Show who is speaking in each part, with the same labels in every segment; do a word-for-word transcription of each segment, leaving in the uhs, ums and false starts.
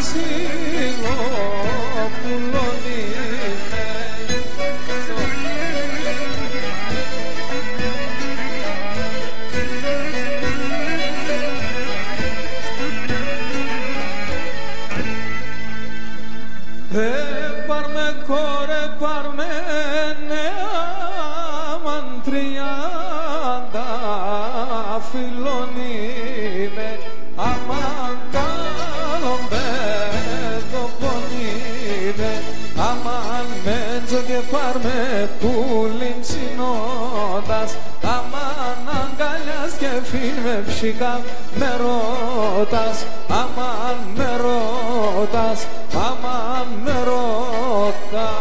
Speaker 1: Βασιλόπουλον είμαι. Ε, πάρ' με κόρε, πάρ' με νέα μαν τριάντα φίλων είμαι. Αμάν καλό παιδοπον είμαι. Αμάν μέντζο και πάρ' με πουλιν ψινώντας. Αμάν αγκαλιάς και φίλ με ψυχά με ρώτας. Αμάν με ρώτας, αμάν με ρώτας.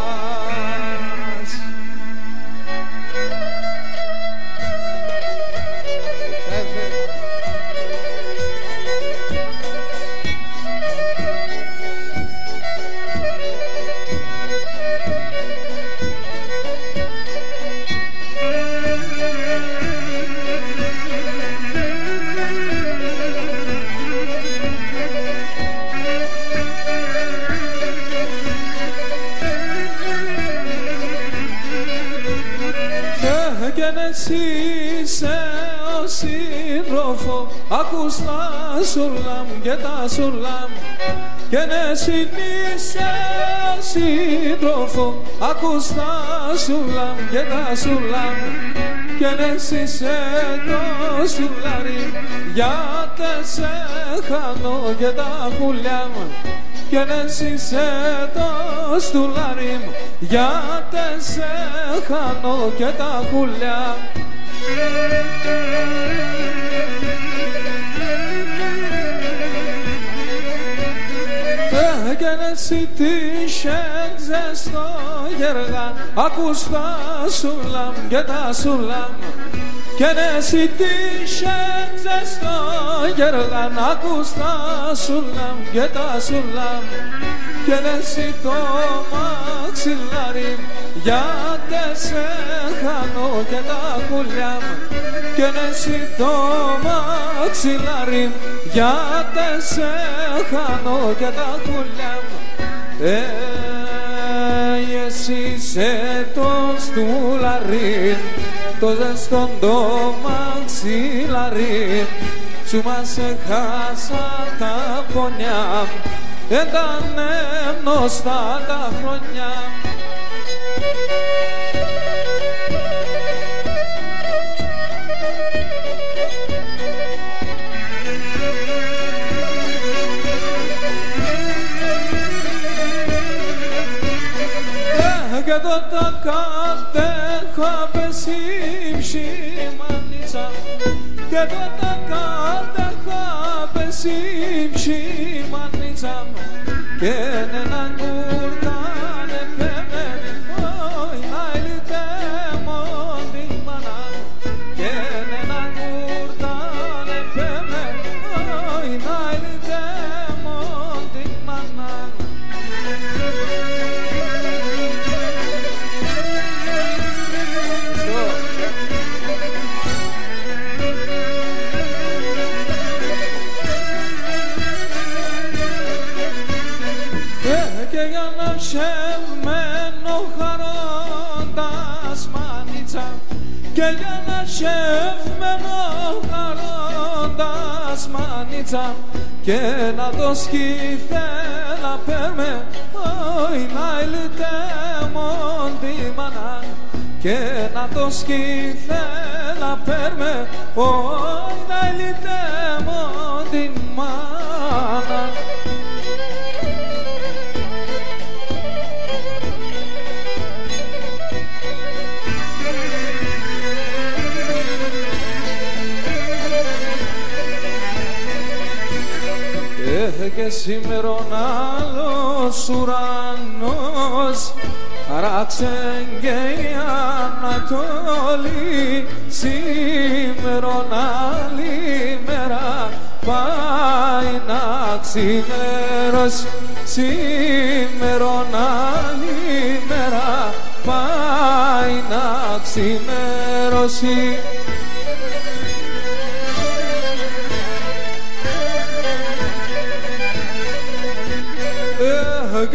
Speaker 1: Εσύ είσαι ο σύντροφο, ακούς τα σουλάμ και τα σουλάμ. Και εσύ είσαι ο σύντροφο, ακούς τα σουλάμ και τα σουλάμ. Και εσύ είσαι το σουλάρι, γιατί σε χάνω και τα πουλιά. Και εσύ είσαι το στουλάρι μου, γιατί σε χάνω και τα πουλιά. Και εσύ τύχεξε στο γεργάν, ακούς τα σουλάμ και τα σουλάμ. Και εσύ τύχεξε στο γεργάν, ακούς τα σουλάμ και τα σουλάμ. Και εσύ το μαξιλάρι, γιατί σε χάνω και τα πουλιά. Και εσύ το μαξιλάρι, γιατί σε χάνω και τα πουλιά. Ε, εσύ είσαι το στουλάρι, το ζεστόν το μαξιλάρι. Σου μας έχασα τα πονιά, ήταν γνωστά τα χρόνια. Και τότε κατέχα πέσει ψημανίτσα. Και τότε κατέχα πέσει ψημανίτσα. Και έναν κουρτάνε πέμε, όι να ηλίτε μόντι μάνα. Και έναν κουρτάνε πέμε, όι να ηλίτε μόντι μάνα. Και για να σεβμένο χαρώντας μανίτσα. Και για να σεβμένο χαρώντας μανίτσα. Και να το σκήθελα πέρμε, όι να ηλίτε μόντι μάνα. Και να το σκήθελα πέρμε, όι να ηλίτε μόντι μάνα. Και σήμερον άλλος ουρανός χαράξεν και η Ανατολή. Σήμερον άλλη μέρα πάει να ξημερώσει. Σήμερον άλλη μέρα πάει να ξημερώσει.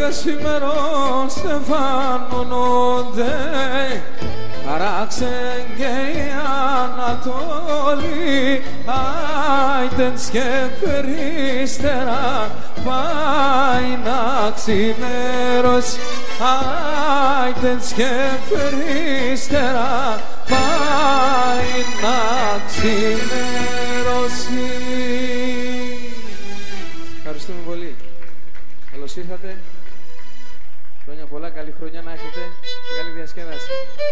Speaker 1: και σήμερον στεφανώνονται, αράξε και η Ανατολή, άιτενς και περίστερα πάει να ξημερώσει, άιτενς και περίστερα πάει να ξημερώσει. Ευχαριστούμε πολύ. Καλώς ήρθατε. Χρόνια πολλά, καλή χρονιά να έχετε και καλή διασκέδαση.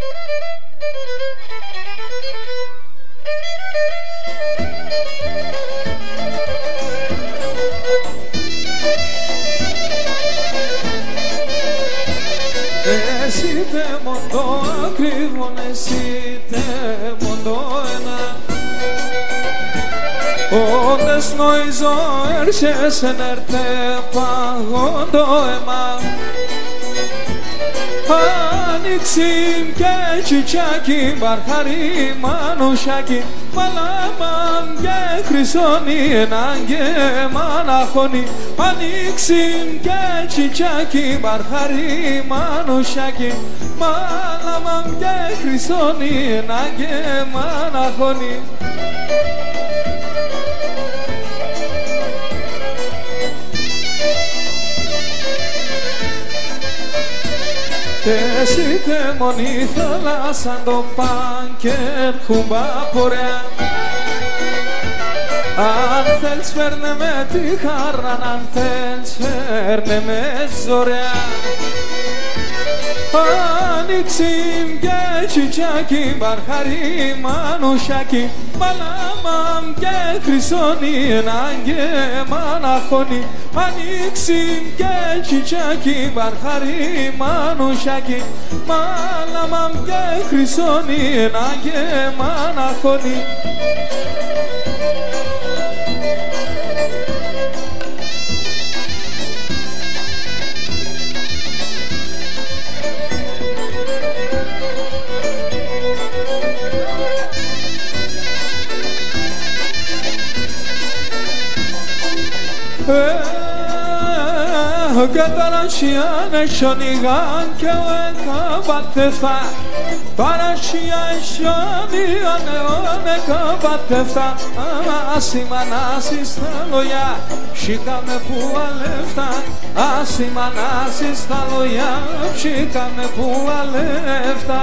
Speaker 1: Εσύ τε μοντό ακριβόν, εσύ τε μοντό ένα, όντες νοηζό έρχες εν έρτε παγόντο αίμα. Άνοιξιμ και τσιτσάκι, μπαρχαρί μανουσάκι, μαλάμαν και χρυσόνι, έναν και μαναχώνι. Άνοιξιμ και τσιτσάκι, μπαρχαρί μανουσάκι, μαλάμαν και χρυσόνι, έναν και μαναχώνι. Και εσύ τε μόνη θάλασσαν το πάνκερ χουμπά πορεία. Αν θέλεις φέρνε με τη χαρά, αν θέλεις φέρνε με ζωρέα. Άνοιξιμ και τσιτσάκι, μπαρχαρί μανουσάκι, μαλάμαμ και χρυσόνι, έναν και μαναχώνι. Άνοιξιμ και τσιτσάκι, μπαρχαρί μανουσάκι, μαλάμαμ και χρυσόνι, έναν και μαναχώνι. Καταρασιάν εσιονιγάν και ουέκα πατεφτά, παρασιάν εσιονιγάν ουέκα πατεφτά. Ασημανάσεις στα λόγια, ψήκαμε που αλεύτα. Ασημανάσεις στα λόγια, ψήκαμε που αλεύτα.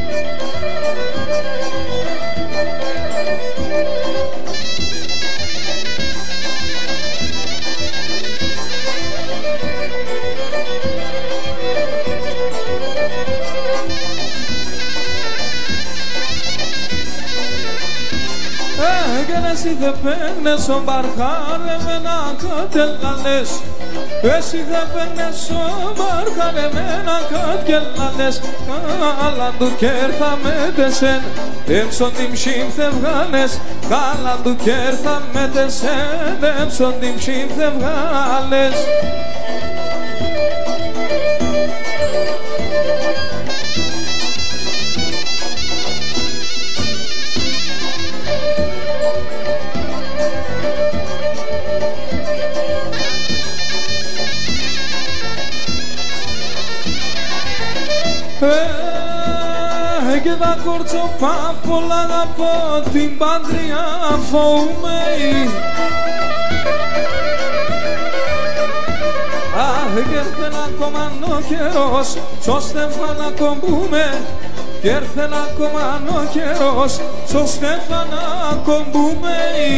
Speaker 1: Εσύ δε παίρνες ο μπαρχάρε με να κατελαλές. Εσύ δε παίρνες ο μπαρχάρε με να κατελαλές. Καλά του κέρθα με τεσέν, έμψον την ψήμθε βγάλες. Καλά του κέρθα με τεσέν, έμψον την ψήμθε βγάλες. Και τα κορτσοπάπολα από την Παντριά φοβούμαι. Αχ, και έρθεν ακόμα ο καιρός, σωστεύα να κομπούμε. Και έρθεν ακόμα ο καιρός, σωστεύα να κομπούμε.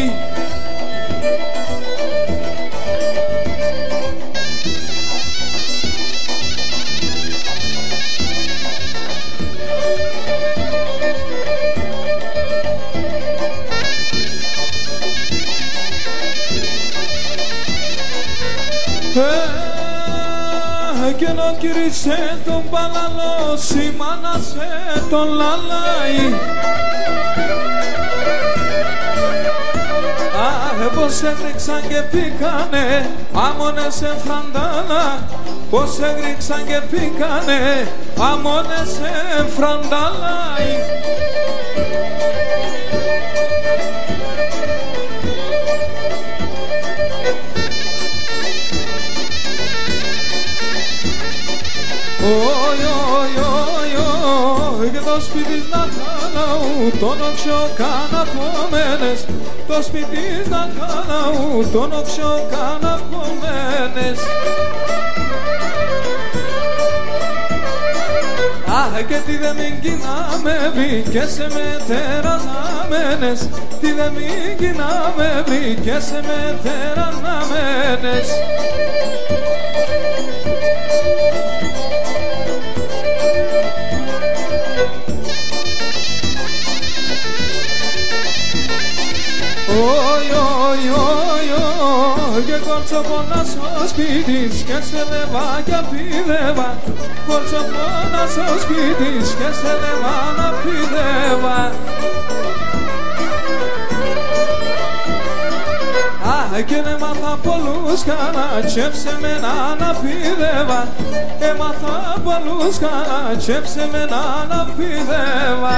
Speaker 1: Και να κύρισε τον παλαλό, σημάνασε τον λαλάι. Αχ, πως έγριξαν και πήκανε, άμονες σε φραντάλα. Πως έγριξαν και πήκανε, άμονες σε φραντάλα. το σπίτι να χαλαού, τον οξιό κανακωμένες, το σπίτι να χαλαού, τον οξιό κανακωμένες. Αχ, και τι δε μην κοινάμε βρήκε σε μετεραναμένες, τι δε μην κοινάμε βρήκε σε μετεραναμένες. Όι, όι, όι, όι, και κορτσοπώνα στο σπίτι και σε λεβά κι απίδευα, κορτσοπώνα στο σπίτι και σε λεβά να πηδεύα. Α, και έμαθα πολλούς κανατσεύσε με να αναπηδεύα, έμαθα πολλούς κανατσεύσε με να αναπηδεύα.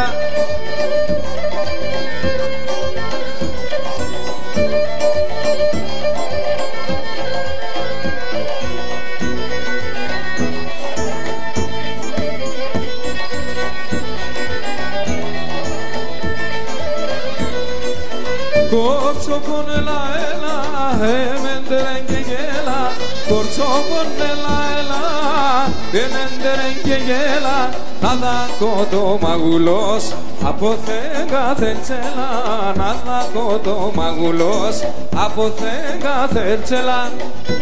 Speaker 1: Κορτσοπον έλα έλα, εμέντερεν και γέλα, κορτσοπον έλα έλα, εμέντερεν και γέλα, να δάκω το μαγουλός, από θέγα θελτσέλα, να δάκω το μαγουλός, από θέγα θελτσέλα.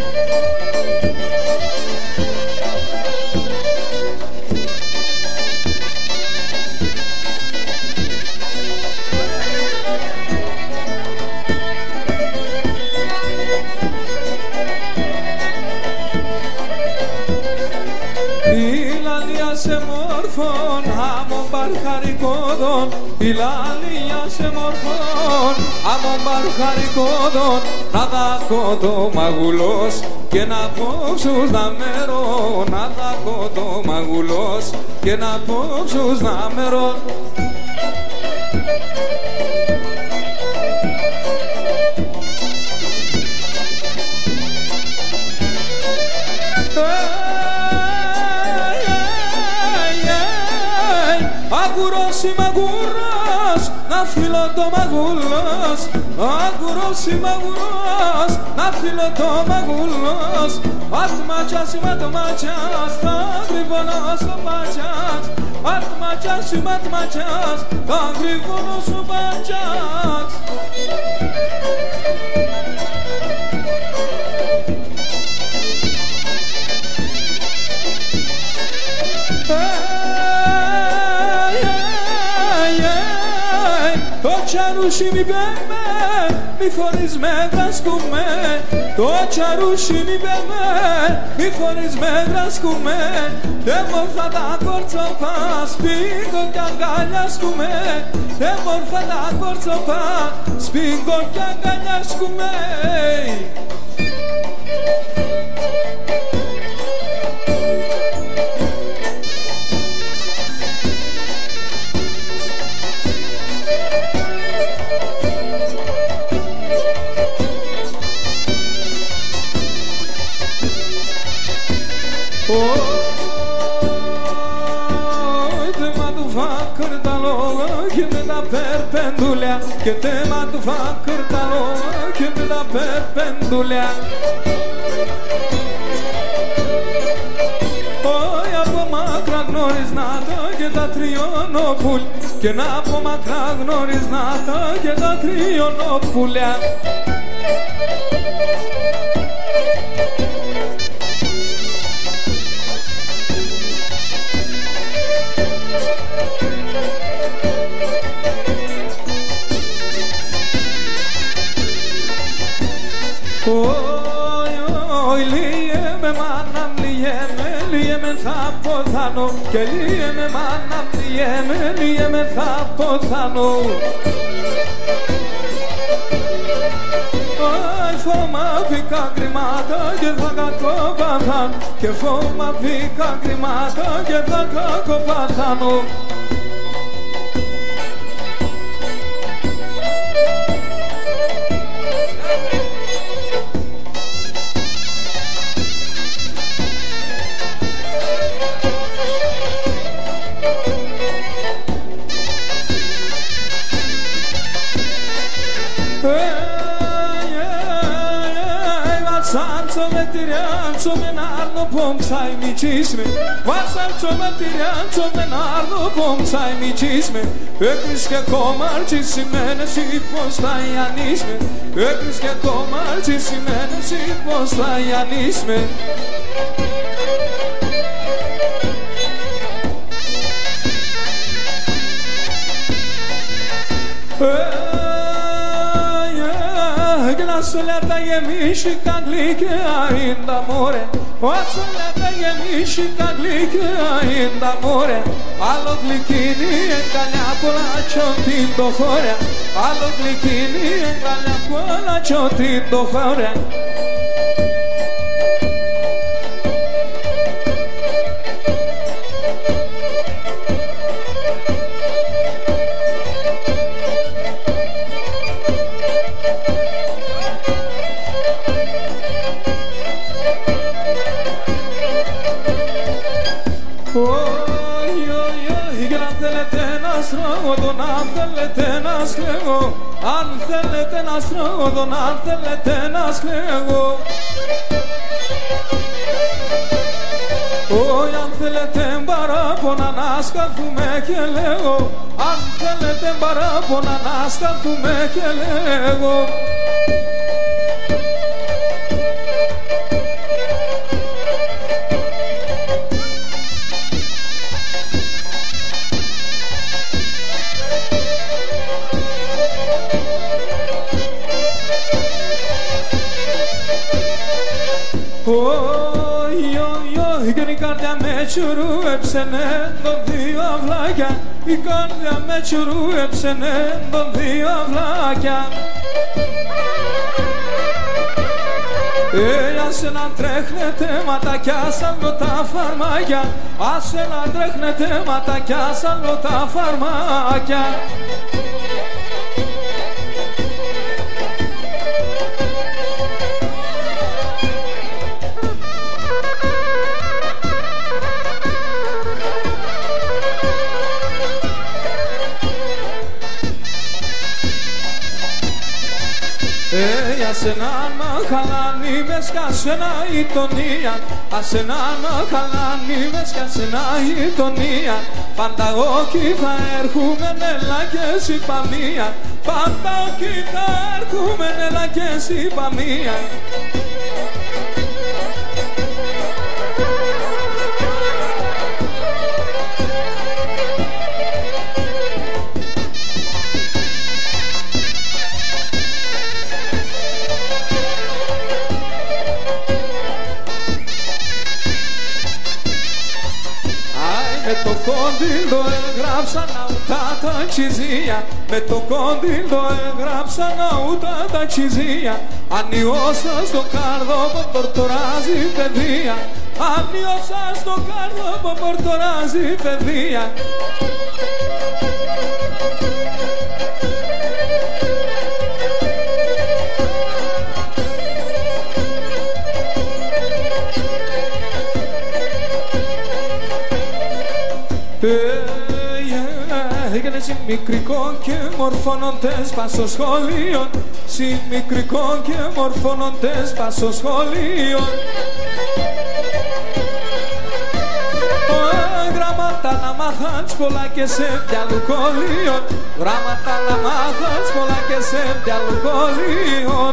Speaker 1: Σε μόρφων, άμον παρχαρικόδων, η λαλία σε μόρφων, άμον παρχαρικόδων, να δάκω το μαγουλός και να πόψους να μέρω, να δάκω το μαγουλός και να πόψους να μέρω. Αγκουρός είμαι αγκουρός, να φύλλω το μαγουλός, αγκουρός είμαι αγκουρός, να φύλλω το μαγουλός, ατματιάς είμαι ατματιάς, θα γρυβώνω στο πατιάς, ατματιάς είμαι ατματιάς, θα γρυβώνω στο πατιάς. Το τσαρούσι μη πέμε, μη φορείς με γρασκούμε, το τσαρούσι μη πέμε, μη φορείς με γρασκούμε, δε μόρφα τα κορτσοπά, σπίγκο κι αγκαλιάσκουμε, δε μόρφα τα κορτσοπά, σπίγκο κι αγκαλιάσκουμε. Perpendulia, che tema tu fa curtalo, che me da perpendulia. Poi από μακρά γνωρισμάτα και τα τριονοπούλ, και να από μακρά γνωρισμάτα και τα τριονοπούλια. Θα ποθάνω και λύεμαι μάνα, λύεμαι, λύεμαι θα ποθάνω. Αι, φώμα βγήκα κρυμάτα και θα κακοπαθάνω, και φώμα βγήκα κρυμάτα και θα κακοπαθάνω. Sarco metirianco menarno pomsaj mi čisme Vasarco metirianco menarno pomsaj mi čisme Ökriske komarci si mene si postajanisme Ökriske komarci si mene si postajanisme Assolata gemishi kaglike in d'amore Assolata gemishi kaglike in d'amore Allo glikini e galjapola čotin do hore Allo glikini e galjapola čotin do hore Αν θέλετε να σκλεγώ, αν θέλετε να στρώγω, αν θέλετε να σκλεγώ. Όχι, αν θέλετε παράπονα να σκαθούμε και λέγω, αν θέλετε παράπονα να σκαθούμε και λέγω. Τσουρούεψενε τον δύο αυλάκια η καρδιά με τσουρούεψενε τον δύο αυλάκια Ε, άσε να τρέχνετε ματακιά σαν τα φαρμάκια Άσε να τρέχνετε ματακιά σαν τα φαρμάκια Άσε να μ' χαλάνει με σκάσενα γειτονία Άσε να μ' χαλάνει με σκάσενα γειτονία Πάντα όχι θα έρχομαι έλα και συμπαμία Πάντα όχι θα έρχομαι έλα και συμπαμία Με το κόντιλο έγραψα ναούτα τα τσιζία Με το κόντιλο έγραψα ναούτα τα τσιζία Ανιώσα στο κάρδο που πορτοράζει παιδεία Ανιώσα στο κάρδο που πορτοράζει παιδεία Έγινε συμμικρικό και μορφώνοντες πάσο σχολείο Συμμικρικό και μορφώνοντες πάσο σχολείο Γράμματα να μάθας πολλά και σε διαλουκολείο Γράμματα να μάθας πολλά και σε διαλουκολείο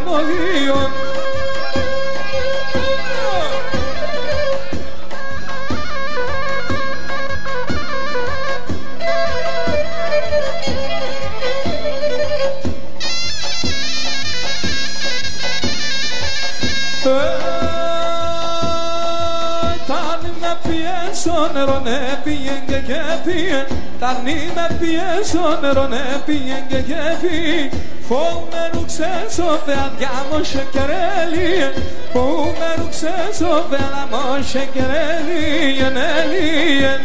Speaker 1: Στο νερό ναι πήγαινε και πήγαινε Τα νη με πιέν στο νερό ναι πήγαινε και πήγαινε Φοβμένου ξέσω παιδιά μόσε κερέλιεν Φοβμένου ξέσω παιδιά μόσε κερέλιεν Έλιεν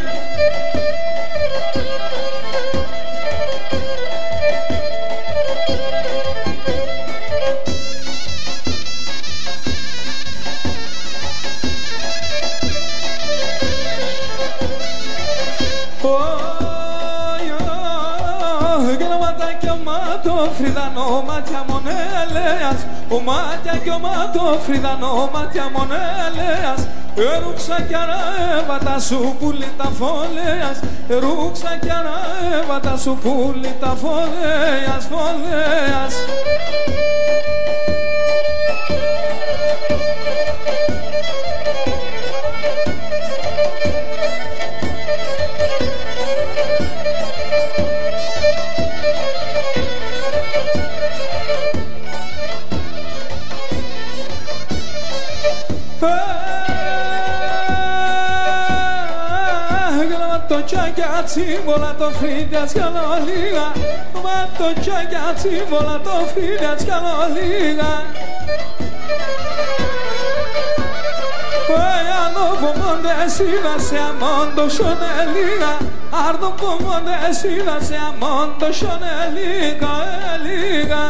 Speaker 1: μάτο φρυδανό μάτια μονέλεας, ο μάτια κι ο μάτο φρυδανό μάτια μονέλεας, ρούξα κι αρέβατα σου πουλί τα φόλεας, ρούξα κι αρέβατα σου πουλί τα φόλεας, φόλεας. Τσάκια τσίμπολα το φρύδια σκαλολίγα, μα το τσάκια τσίμπολα το φρύδια σκαλολίγα. Παγιάνο πομόντε σίδα σε αμόντο σιονελίγα, άρδο πομόντε σίδα σε αμόντο σιονελίγα, ελίγα.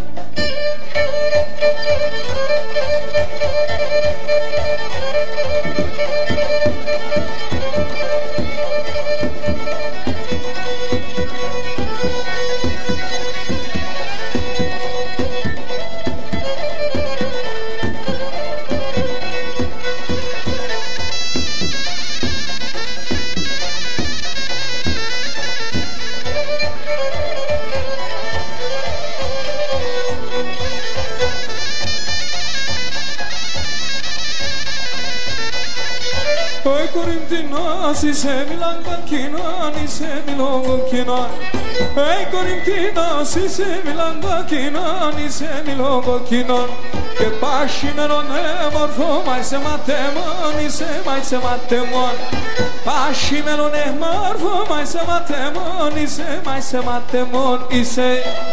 Speaker 1: Oi Corintinos, είσαι μιλαγκοκκινόν, είσαι μιλογκοκκινόν. Oi Corintinos, είσαι μιλαγκοκκινόν, είσαι μιλογκοκκινόν. Και πάσχημενον έμορφο, μα είσαι ματέμον, είσαι μα είσαι ματέμον. Πάσχημενον έμορφο, μα είσαι ματέμον, είσαι μα είσαι ματέμον, είσαι.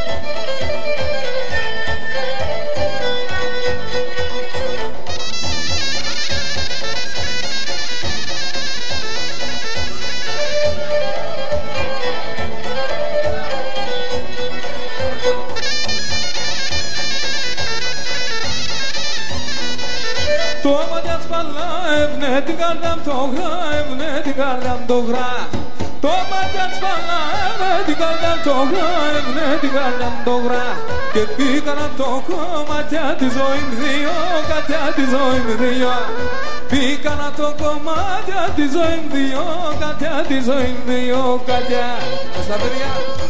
Speaker 1: Το μάτια σπαλά ευνε την καρδιά μ' το γρά, ευνε την καρδιά μ' το γρά. Το μάτια σπαλά ευνε την καρδιά μ' το γρά, ευνε την καρδιά μ' το γρά. Και πήγανα το κομμάτια τη ζωή μ' δύο, κατιά τη ζωή μ' δύο. Πήγανα το κομμάτια τη ζωή μ' δύο, κατιά τη ζωή μ' δύο, κατιά. Στα παιδιά.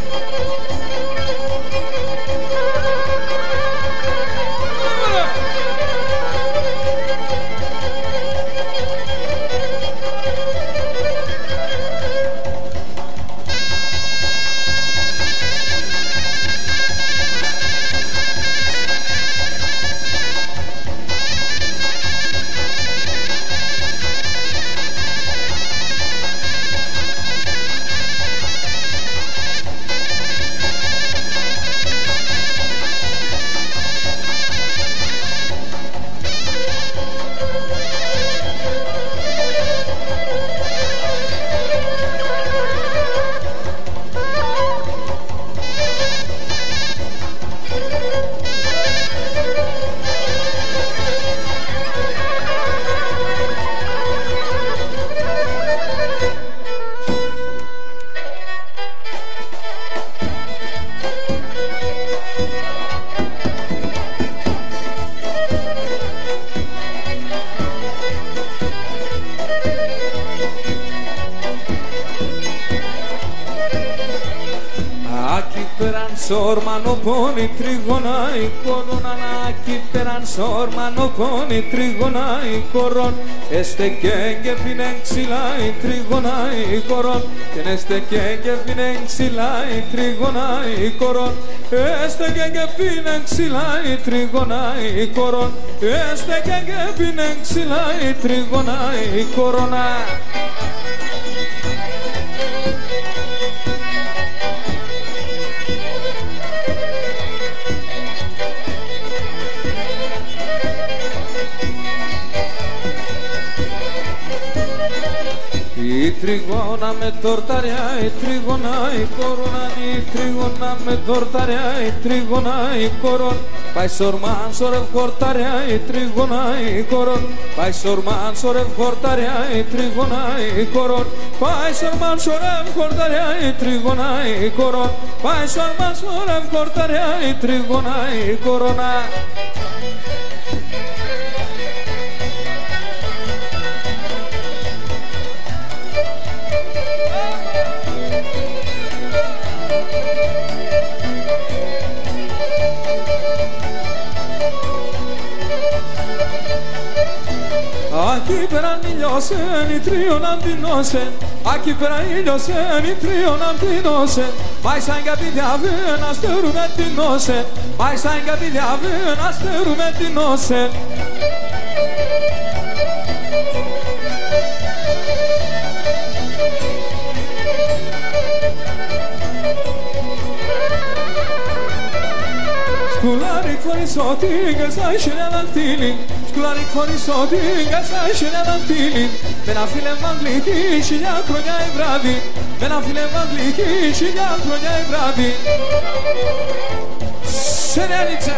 Speaker 1: Sormano poni trigonai koronanaki peran sormano poni trigonai koron este kenge pinenxilai trigonai koron este kenge pinenxilai trigonai koron este kenge pinenxilai trigonai koron este kenge pinenxilai trigonai korona. Η τριγώνα με τορταριά, η τριγώνα η κορώνα, η τριγώνα με τορταριά, η τριγώνα η κορώνα. Πάει σορμάν σορευ χορτάρια η τριγωνά η κορών. Πάει σορμάν σορευ χορτάρια η τριγωνά η κορών. Πάει σορμάν σορευ χορτάρια η τριγωνά η κορών. Πάει σορμάν σορευ χορτάρια η τριγωνά η κορώνα. Aquí πέραν ηλιώσεν, οι τρίων αντινώσεν. Aquí πέραν ηλιώσεν, οι τρίων αντινώσεν. Πάει σαν καπίδια βεν, αστερούμε την νόσεν. Πάει σαν καπίδια βεν, αστερούμε την νόσεν. Σκουλάρικ φορείς ότι γκασάισε ένα δακτύλι. Σκουλάρικ φορείς ότι γκασάισε ένα δακτύλι. Με ένα φίλε μαγλική χιλιά χρόνια η βράδυ. Με ένα φίλε μαγλική χιλιά χρόνια η βράδυ. Σερένιτσα.